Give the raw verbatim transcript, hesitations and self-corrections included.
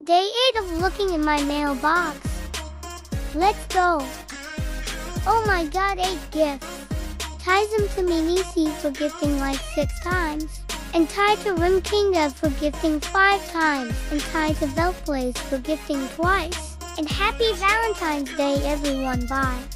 Day eight of looking in my mailbox. Let's go. Oh my god, eight gifts. Ties them to Minisi for gifting like six times. And tie to Rimkinga for gifting five times. And tie to Velplace for gifting twice. And happy Valentine's Day everyone, bye.